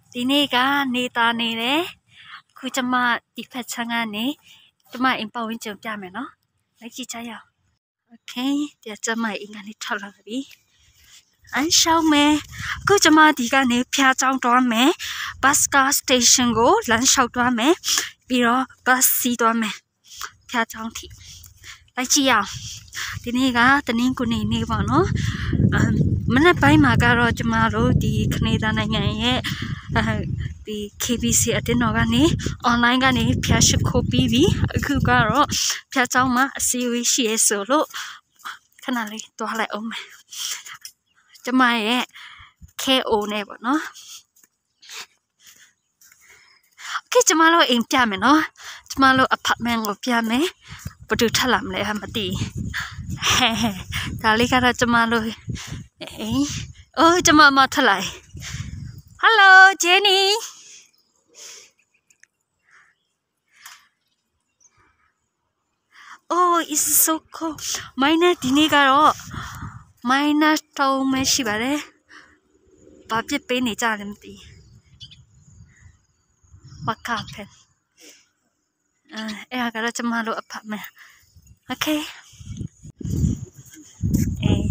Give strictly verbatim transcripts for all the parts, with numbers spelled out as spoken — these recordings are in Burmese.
ဒီနေ့ကနေသားနေတယ်ခုကျမဒီဖက်ချမ်းကနေကျမအိမ်ပတ်ဝန်းကျင်ပြမယ်နော်လိုက်ကြည့်ကြရအောင်โอเคဒီကျမအိမ်ကနေထွက်လာပြီအန်ရှောင်းမယ်အခုကျမဒီကနေဖျားချောင်းသွားမယ်ဘတ်ကားစတေးရှင်းကိုလမ်းလျှောက်သွားမယ်ပြီးတော့ဘတ်စီးသွားမယ်ဖျားချောင်းထိလိုက်ကြည့်ရအောင်ဒီနေ့ကတနင်္ဂနွေနေ့ပေါ့နော်မနေ့ပိုင်းမှာကတော့ကျမတို့ဒီကနေဒါနိုင်ငံရဲ့ဒီ K B C အတင်းတော်ကနေ online ကနေဖျားရှိခိုးပြီးပြီအခုကတော့ဖျားချောင်းမှာအစည်းအဝေးရှိရဲဆိုလို့ခဏလေးတွားလိုက်အောင်မယ်ကျမရဲ့ K O နဲ့ပေါ့နော်โอเคကျမတို့အိမ်ပြမယ်နော်ကျမတို့ apartment ကိုပြမယ်ဘယ်သူထလာမလဲမသိဟဲဟဲဒါလေးကတော့ကျမတို့အေးအိုးကျမမထလိုက် Hello Jenny Oh it's so cold minus ဒီနေ့ကတော့ minus တုံးမရှိပါနဲ့ဘာဖြစ်ပေးနေကြလဲမသိဘာကဖက်အဲအဲ့ဒါကတော့ကျမတို့ apartment Okayအေး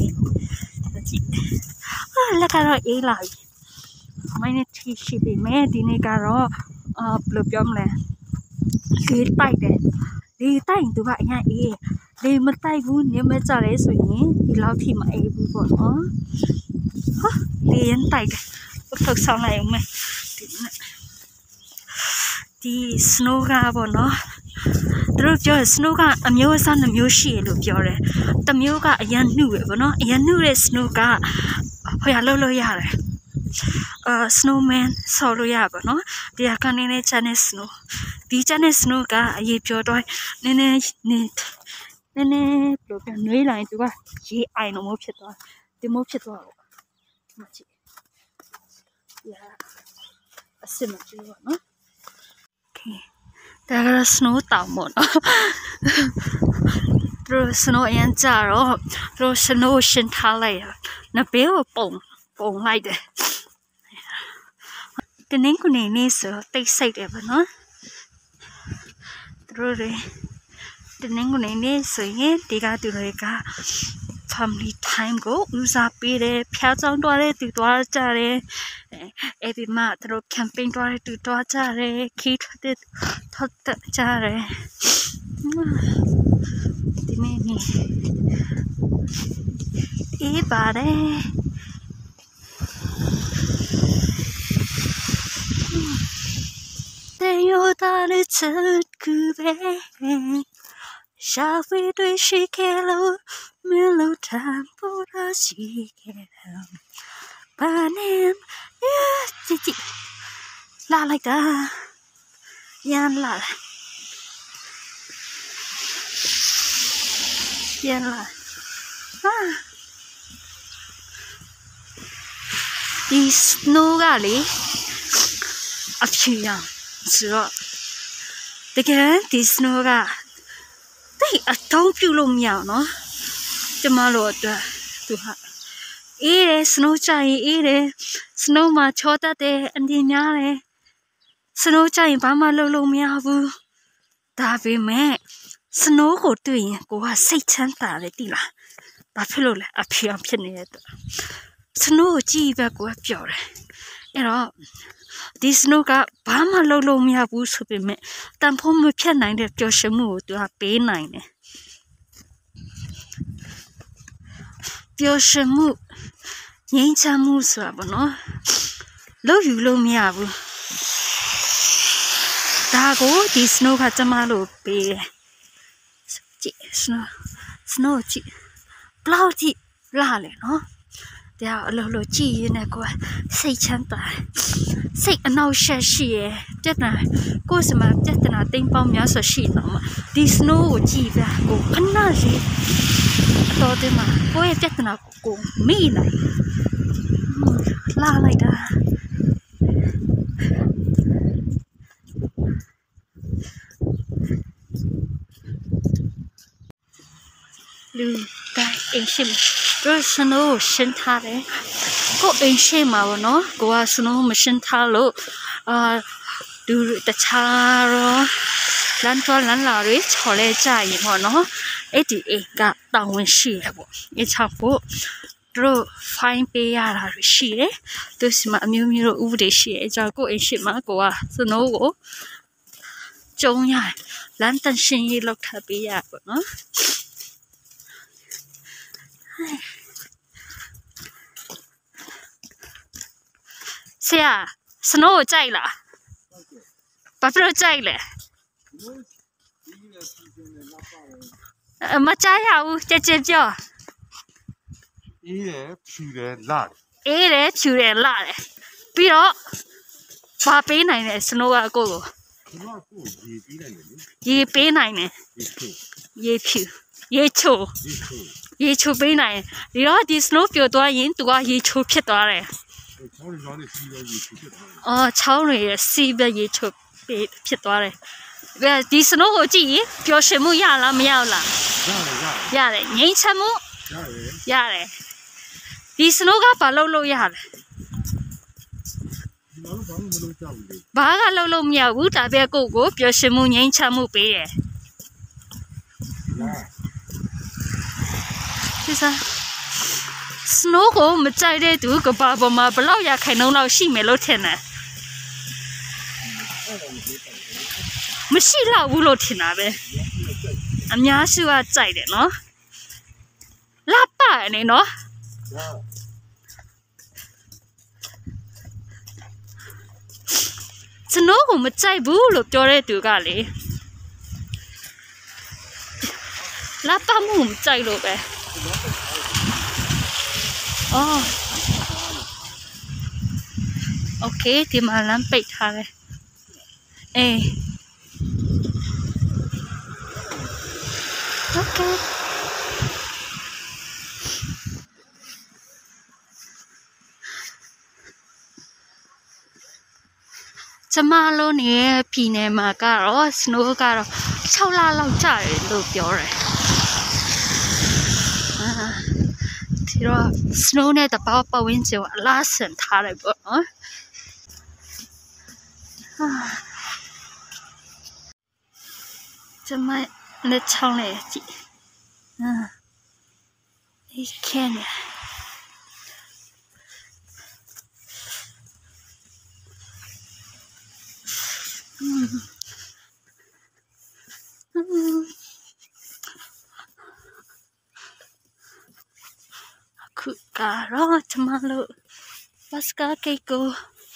အာလက်ကတော့အေးလာပြီမိုင်းနဲ့တီရှိပြီမဲဒီနေ့ကတော့အာဘယ်လိုပြောမလဲလေတိုက်တယ်လေတိုက်ရင်သူကအရင်အေးလေမတိုက်ဘူးနေမကြရဲဆိုရင်ဒီလောက်ထိမအေးဘူးပေါ့နော်ဟာလေရင်တိုက်တယ်ဘယ်လောက်ဆောင်လိုက်အောင်မဲဒီဒီ snow ကပေါ့နော်သူတို့ပြော snow ကအမျိုးအစားနှမျိုးရှိရလို့ပြောတယ်တမျိုးကအရန်နှုတ်ရပေါ့နော်အရန်နှုတ်တဲ့ snow ကဟိုရလှုပ်လို့ရတယ်အာ snowman ဆော်လို့ရပါနော်ဒီကနေနဲ့ channel snow ဒီ channel snow ကအရေးပြောတော့နည်းနည်းနည်းနည်းနည်းဘယ်လိုပြောနွေးလိုက်သူကရေအိုင်လို့မဖြစ်သွားဒီမို့ဖြစ်သွားတော့မကြည့်ရအစမကြည့်ပါနော်ဒါကတော့ snow တောင်ပေါ့နော်သူ snow အရင်ကြတော့သူ snow ရှင်းထားလိုက်ရနဘေးကိုပုံပုံလိုက်တယ်တနင်္ဂနွေနေ့ဆိုတိတ်ဆိတ်တယ်ပေါ့နော်သူတို့တွေတနင်္ဂနွေနေ့ဆိုရင်ဒီကသူတွေက family time ကိုဦးစားပေးတယ်ဖျားကြောင်းတွားတဲ့သူတွားကြတယ်အဲ့ဒီမှာသူတို့ camping တွားတဲ့သူတွားကြတယ်ခီးထွက်တဲ့ထွက်ကြတယ်ဒီနေ့နေ့အေးပါတယ်แต่有他的这个背消费对谁给了没有谈不到谁给了把年也自己拉来的yan la yan la ah ဒီ snow ကလေအဖြူရဆိုတော့တကယ်ဒီ snow ကတိတ်အတောင်းပြုလို့မရအောင်နော်ကျမတို့အတွက်သူဟာအေးတယ် snow ကြရင်အေးတယ် snow မှာချောတတ်တယ်အမြင်များတယ် snow ကြရင်ဘာမှလုပ်လို့မရဘူးဒါပေမဲ့ snow ကိုတွေ့ရင်ကိုကစိတ်ချမ်းသာတယ်တိလားဘာဖြစ်လို့လဲအဖြူအောင်ဖြစ်နေတဲ့အတွက် snow ကိုကြည့်ပဲကိုကပျော်တယ်အဲ့တော့ဒီ snow ကဘာမှလုပ်လို့မရဘူးဆိုပေမဲ့တန်ဖိုးမဖြတ်နိုင်တဲ့ပျော်ရွှင်မှုကိုသူကပေးနိုင်တယ်ပျော်ရွှင်မှုငြိမ်းချမ်းမှုဆိုတာပေါ့နော်လုပ်ယူလို့မရဘူးဒါကိုဒီ snow ကကျမလို့ပေးတယ်ကြည့် snow snow ကြည့်ဘလောက်ကြည့်လာလေနော်တရားအလိုလိုကြည့်ရင်းနဲ့ကိုယ်စိတ်ချမ်းသာစိတ်အနှောက်အယှက်ရှိရပြဿနာကိုယ်စမှာပြဿနာတိမ်ပေါင်းများစွာရှိနေမှာဒီ snow ကိုကြည့်ပြကိုခဏစီအတော်တင်မှာကိုယ့်ရဲ့ပြဿနာကိုကိုမိလိုက်လာလိုက်တာလူတိုင်းအိမ်ရှိတို့စနိုးရှင်းထားတယ်ကိုအိမ်ရှိမှာပေါ့နော်ကိုကစနိုးမရှင်းထားလို့အာဒူတခြားရောလန်တော်လန်လာတွေချော်လဲကြရင်ပေါ့နော်အဲ့ဒီအိမ်ကတောင်းဝင်ရှိရပေါ့အချောက်ဖို့တို့ဖိုင်းပေးရတာရှိတယ်သူစမအမျိုးမျိုးဥပဒေရှိတယ်အကြောင်းကိုအိမ်ရှိမှာကိုကစနိုးကိုကျုံရလန်တန်ရှင်ရေးလောက်ထပ်ပေးရပေါ့နော်ဆရာစနိုးကိုကြိုက်လားဘာဖြစ်လို့ကြိုက်လဲမကြိုက်ရဘူးကြက်ကြက်ပြောအေးတယ်ဖြူတယ်辣တယ်အေးတယ်ဖြူတယ်辣တယ်ပြီးတော့ဘာပေးနိုင်လဲစနိုးကကိုကိုစနိုးကကိုရေပေးနိုင်တယ်လေရေပေးနိုင်တယ်ရေဖြူရေချိုရေချိုပေးနိုင်ဒီတော့ဒီစနိုးပြိုသွားရင်သူကရေချိုဖြစ်သွားတယ်ချောင်းရောင်းနေစီးရောရေချိုဖြစ်သွားတယ်အော်ချောင်းတွေစီးပဲရေချိုဖြစ်သွားတယ်ဒီစနိုးကိုကြည့်ရင်ပျော်ရွှင်မှုရလားမရဘူးလားရတယ်ရတယ်ငြိမ်းချမ်းမှုရတယ်ရတယ်ဒီစနိုးကဘာလုပ်လို့ရတယ်ဘာကလုပ်လို့မရဘူးဒါပေမဲ့ကိုကိုပျော်ရွှင်မှုငြိမ်းချမ်းမှုပေးတယ်ဒီစားစနိုးကိုမကြိုက်တဲ့သူကဘာပေါ်မှာဘလောက်ရခိုင်နှုန်းလောက်ရှိမယ်လို့ထင်တယ်မရှိတော့ဘူးလို့ထင်တာပဲအများစုကကြိုက်တယ်နော်လာပါနေနော်စနိုးကိုမကြိုက်ဘူးလို့ပြောတဲ့သူကလေလာပါမှုမကြိုက်လို့ပဲအော်โอเคဒီမှာလမ်းပိတ်ထားတယ်အေးโอเคကျမတို့နေပြည်နယ်မှာကတော့စနိုးကတော့၆လလောက်ကြာတယ်လို့ပြောတယ်အာဒီတော့စနိုးနဲ့တပေါပတ်ဝန်းကျင်အလားဆန်ထားတယ်ပေါ့နော်ကျမနဲ့ချောင်းလေးကြည့်အာဒီခဲနေခုကတော့ကျမတို့ဘတ်စကားကိတ်ကို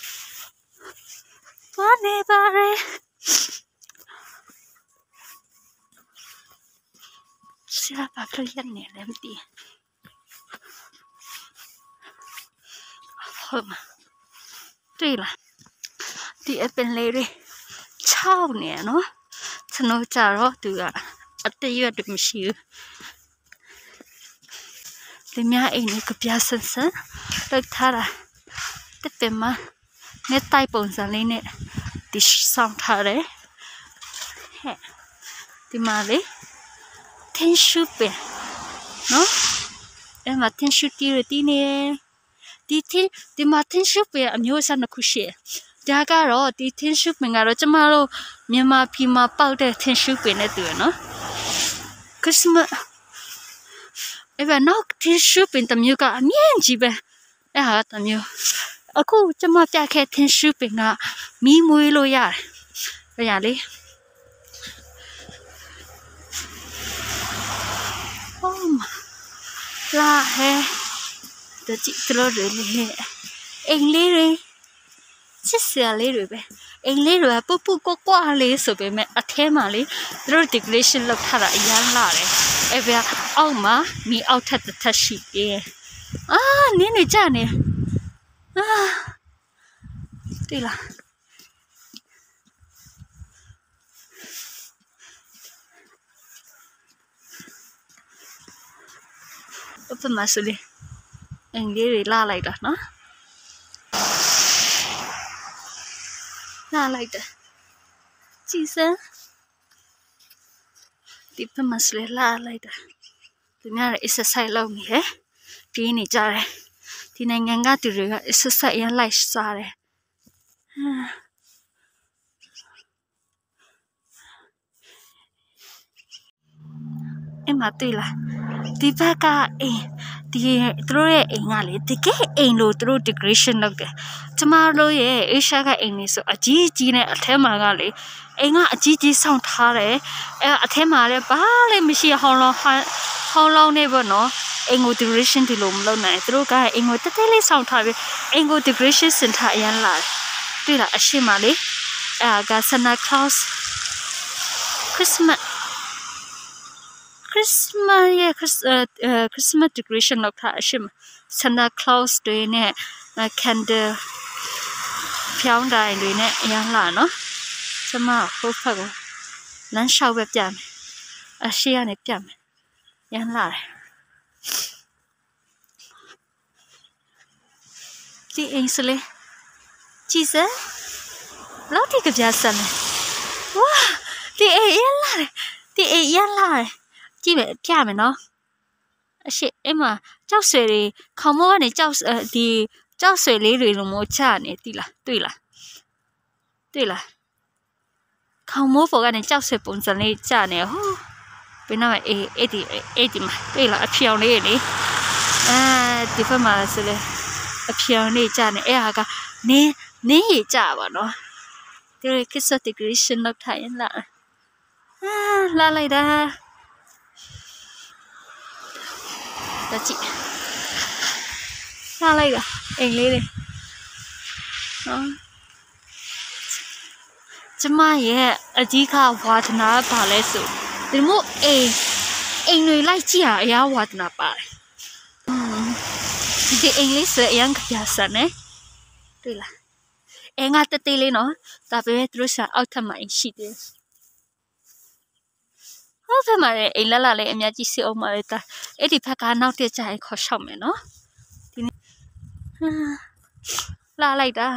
သွားနေပါလေဆရာဘာလို့ရနေလဲမသိဟုတ်မှာတွေ့လားဒီအပင်လေးတွေချောင်းနေနော်စနိုးကြတော့သူကအတရွတ်တွေမရှိဘူးဒီမြအိမ်လေးကပြဆန်းဆန်းလောက်ထားတာတက်တယ်မနဲ့တိုက်ပုံစံလေးနဲ့ဒီဆောင်ထားတယ်ဟဲ့ဒီမှာလေထင်းရှုပ်ပဲနော်အဲ့မှာထင်းရှုပ်တီးရတီးနေဒီထင်းဒီမှာထင်းရှုပ်ပဲအမျိုးအစားတစ်ခုရှိတယ်ဒါကတော့ဒီထင်းရှုပ်ပင်ကတော့ကျမတို့မြန်မာပြည်မှာပေါက်တဲ့ထင်းရှုပ်ပင်နဲ့တူရနော်ခရစ်စမတ်အဲ့ဘာနောက်ထင်းရှုပ်ပင်တမျိုးကအမြင့်ကြီးပဲအဲ့ဟာတမျိုးအခုကျမပြခဲ့ထင်းရှုပ်ပင်ကမီးမွေးလို့ရတယ်အဲ့ရလေ哦妈，啦嘿，这几多人嘞？အိမ်လေးတွေချစ်စရာလေးတွေပဲအိမ်လေးတွေကပုတ်ပုတ်ကွာကွာလေးဆိုပေမဲ့အထဲမှာလေသူတို့ decoration လုပ်ထားတာအရန်လာတယ်အဲ့ဗျာအောက်မှာမီအောက်ထပ်တစ်ထပ်ရှိတယ်အာနင်းနေကြနေအာတိလားဘယ်မှာဆိုလေအင်္ဂလိပ်တွေလာလိုက်တာနော်လာလိုက်တယ်ကြည်စမ်းဒီဘက်မှာဆိုလေလာလိုက်တာသူများ exercise လုပ်နေတယ်ပြေးနေကြတယ်ဒီနိုင်ငံကသူတွေက exercise ရလိုက်စားတယ်အဲ့မှာတွေ့လားဒီဘက်ကအိမ်ဒီသူတို့ရဲ့အိမ်ကလေတကယ်အိမ်လို့သူတို့ decoration လုပ်တယ်ကျမတို့ရဲ့ Asia ကအိမ်လေးဆိုအကြီးကြီးနဲ့အထက်မှာကလေအိမ်ကအကြီးကြီးဆောင်ထားတယ်အဲအထက်မှာလည်းဘာလည်းမရှိဟောင်းလောင်းဟောင်းလောင်းနေပေါ့နော်အိမ်ကို decoration ဒီလိုမလုပ်နိုင်သူတို့ကအိမ်ကိုတက်တက်လေးဆောင်ထားပြီးအိမ်ကို decoration စင်ထားအရင်လာတွေ့လားအရှိမလေးအဲက Santa Claus Christmas Christmas ရဲ့ Christmas decoration လောက်ထားအရှိမ Santa Claus တွေနဲ့ candle ဖြောင်းတိုင်းတွေနဲ့အရင်လာနော်ကျမဟိုဖက်ကလမ်းလျှောက်ပဲပြမယ်အရှိရနေပြမယ်ရန်လာတယ်ဒီအိမ်စလေကြည့်စမ်းလောက်ထိကပြဆမ်းမယ်ဝါဒီအိမ်ရန်လာတယ်ဒီအိမ်ရန်လာတယ်ကြည့်မယ်ပြမယ်နော်အရှိအိမ်မှာကြောက်ဆွဲတွေခေါင်းမိုးကနေကြောက်ဒီကြောက်ဆွဲလေးတွေလိုမျိုးချနေတိလားတွေ့လားတွေ့လားခေါင်းမိုးပေါ်ကနေကြောက်ဆွဲပုံစံလေးချနေဟိုးဘယ်နဲ့အေးအဲ့ဒီအဲ့ဒီမှာတွေ့လားအဖြောင်လေးလေအဲဒီဖက်မှာဆိုလေအဖြောင်လေးချနေအဲ့ဟာကနင်းနင်းရကြပါနော်ဒီ kiss decoration လောက်ထိုင်လာအာလာလိုက်တာတချိလာလိုက်တာအိမ်လေးတွေနော်ကျမရဲ့အကြီးကဝါဒနာပါလဲဆိုဒီမို့အိမ်အိမ်တွေလိုက်ကြည့်ရအရာဝါဒနာပါတယ်ဒီအိမ်လေးဆိုအရင်ကပြဆန်နေတွေ့လားအိမ်ကတတေးလေးနော်ဒါပေမဲ့သူတို့ရှာအောက်ထပ်မှာအိမ်ရှိတယ်ဟုတ်တယ်မလေးအိမ်လာလာလေးအများကြီးစီအောင်ပါလေတာအဲ့ဒီဘက်ကနောက်တက်ကြရင်ခေါ်ရှောက်မယ်နော်ဒီနေ့လာလိုက်တာ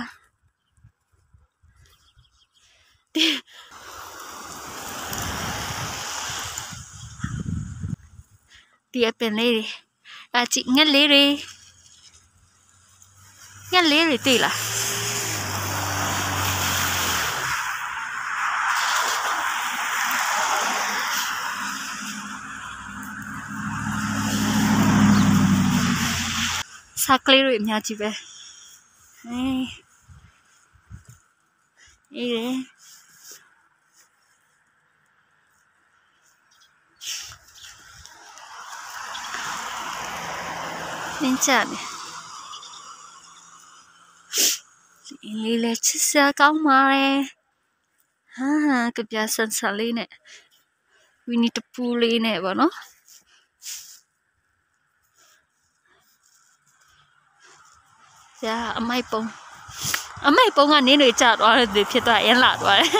ဒီအပင်လေးတွေအချစ်ငက်လေးတွေငက်လေးတွေတွေ့လားစာကလေးတွေအများကြီးပဲအေးအေးနင်းချမယ်ဒီလေးလေးချစ်စရာကောင်းပါလေဟာကပြဆန်ဆန်လေးနဲ့ဝီနီတပူလေးနဲ့ပေါ့နော်ရအမိုက်ပုံအမိုက်ပုံကနင်းတွေကျသွားတယ်ဖြစ်သွားရင်လာသွားတယ်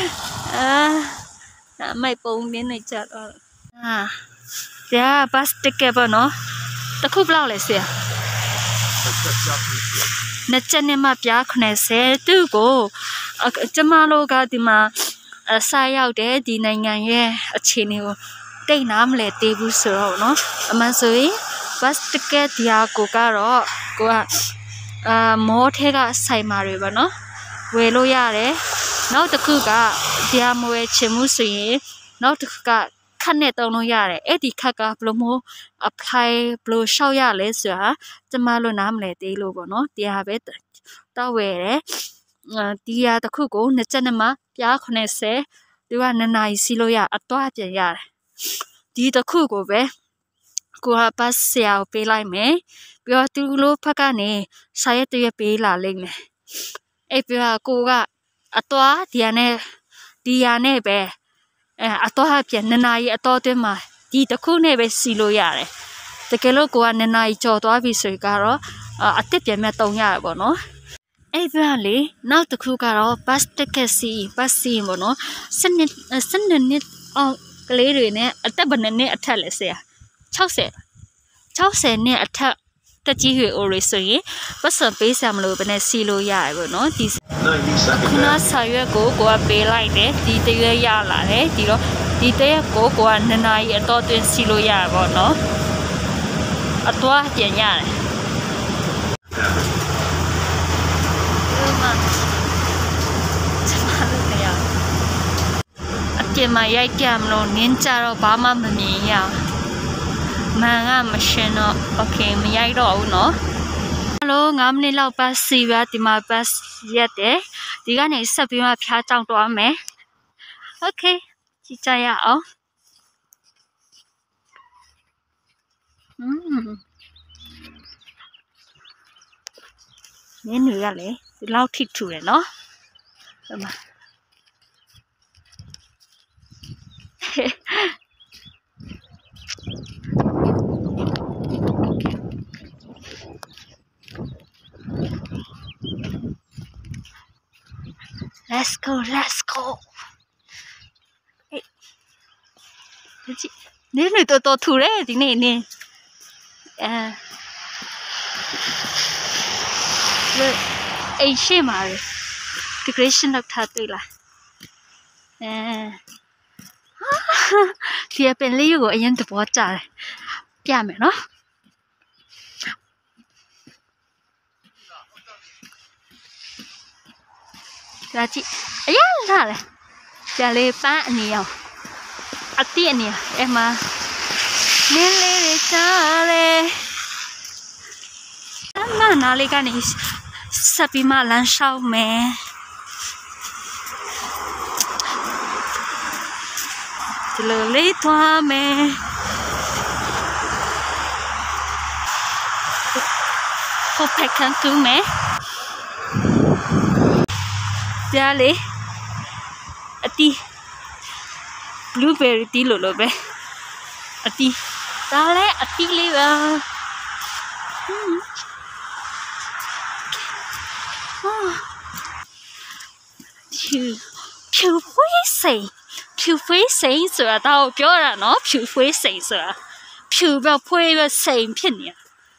အာအမိုက်ပုံနင်းတွေကျသွားအာရဘတ်တကယ်ပေါ့နော်တခုဘလောက်လဲဆရာနှစ်ချက်နဲ့မှပြားခုနှစ်ဆယ်သူ့ကိုကျမတို့ကဒီမှာအစားရောက်တဲ့ဒီနိုင်ငံရဲ့အခြေအနေကိုတိတ်နားမလဲသေးဘူးဆိုတော့နော်အမှန်ဆိုရင်ဘတ်တကယ်ဒီဟာကိုကတော့ကိုကအာမောထဲကဆိုင်မာတွေပေါ့နော်ဝယ်လို့ရတယ်နောက်တစ်ခုကဒီဟာမဝယ်ချင်မှုဆိုရင်နောက်တစ်ခုကခက်နဲ့တုံးလို့ရတယ်အဲ့ဒီခက်ကဘယ်လိုမျိုး apply ဘယ်လိုရှောက်ရလဲဆိုတာကျမတို့နားမလဲသေးလို့ပေါ့နော်ဒီဟာပဲတောက်ဝယ်တယ်ဒီဟာတစ်ခုကိုနှစ်ချက်နဲ့မှပြားခုနှစ်ဆယ်ဒီကနှစ်နာရီစီးလို့ရအတော့ပြန်ရတယ်ဒီတစ်ခုကိုပဲကိုကပတ်ဆရာကိုပေးလိုက်မယ်ပြီးတော့သူလိုဖက်ကနေစာရက်တရက်ပေးလာလိမ့်မယ်အဲ့ပြီးတော့ကိုကအတော့ဒီဟာနဲ့ဒီဟာနဲ့ပဲအဲအတော့ပြန်နှစ်နာရီအတော့တွင်းမှာဒီတစ်ခုနဲ့ပဲစီလို့ရတယ်တကယ်လို့ကိုကနှစ်နာရီကြော်သွားပြီဆိုရင်ကတော့အတစ်ပြန်မဲ့တုံးရတယ်ပေါ့နော်အဲ့ဒါလေနောက်တစ်ခုကတော့ bus ticket စီ bus စီပေါ့နော်စနစ်စနစ်နှစ်အောက်ကလေးတွေနဲ့အသက်ဘယ်နှစ်အထက်လဲဆရာ60 60နဲ့အထက်တက်ကြီးရွယ်အိုတွေဆိုရင်ပတ်စံပေးစရာမလိုဘဲနဲ့စီလို့ရတယ်ပေါ့နော်ဒီခုနဆာရွက်ကိုကိုကပေးလိုက်တယ်ဒီတရွက်ရလာတယ်ဒီတော့ဒီဒီတဲ့ကိုကိုကနှစ်နာရီအတော့တွင်းစီလို့ရပါတော့နော်အတော့ပြန်ရတယ်ဒီမှာကျမတို့လည်းရအပြင်မှာရိုက်ကြမလို့နင်းကြတော့ဘာမှမမြင်ရမှန်ကမရှင်းတော့โอเคမရိုက်တော့ဘူးနော်ဟယ်လိုငါးမိနစ်လောက်ပတ်စီပါဒီမှာပတ်ရက်တယ်ဒီကနေဆက်ပြီးမှဖျားကြောင်တော့မယ်โอเคကြည့်ကြရအောင်อืมနင်းတွေကလည်းဒီလောက်ထိထူတယ်နော်ဒီမှာLet's go, let's go. Hey, chị, nếu người tôi tôi thù đấy thì này nè, à, rồi, ấy xem mà, decoration được thật tuyệt là, à, thì bên liu của anh tự bỏ trả, bia mẹ nó. Là chị ấy là này chả lê ba nhiều à tiền nhiều em mà nên lê để cha lê mà nào lê cái này sắp bị mà làm sao mẹ chỉ lừa lấy thoa mẹ cô phải khăn cứu mẹ ra lấy ati blueberry tí lột lột bé ati ra lấy ati lấy vào phiêu phiêu phối sấy phiêu phối sấy sữa taoပြောlà nó phiêu phối sấy sữa phiêu vào phối vào sấy phiền nhỉ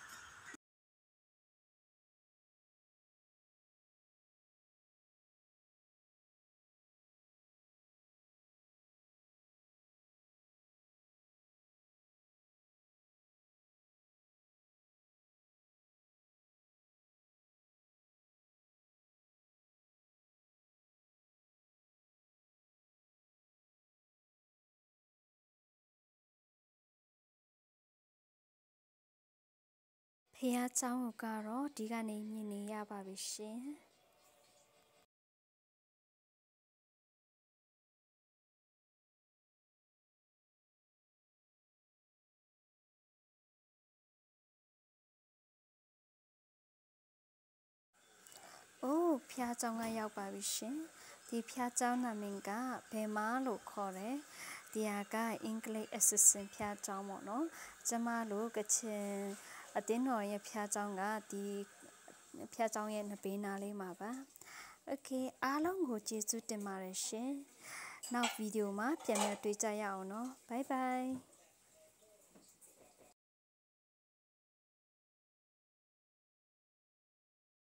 ဖះเจ้าကတော့ဒီကနေမြင်နေရပါပြီရှင်အိုးဖះเจ้าကရောက်ပါပြီရှင်ဒီဖះเจ้าနာမည်ကဘယ်မားလို့ခေါ်တယ်ဒီဟာကအင်္ဂလိပ် assistant ဖះเจ้าပေါ့နော်ကျမတို့ကချင်အတင်းတော်ရဲ့ဖះเจ้าကဒီဖះเจ้าရဲ့နဘေးနာလေးမှာပါโอเคအားလုံးကိုကျေးဇူးတင်ပါတယ်ရှင်နောက်ဗီဒီယိုမှာပြန်လည်တွေ့ကြရအောင်နော်ဘိုင်ဘိုင်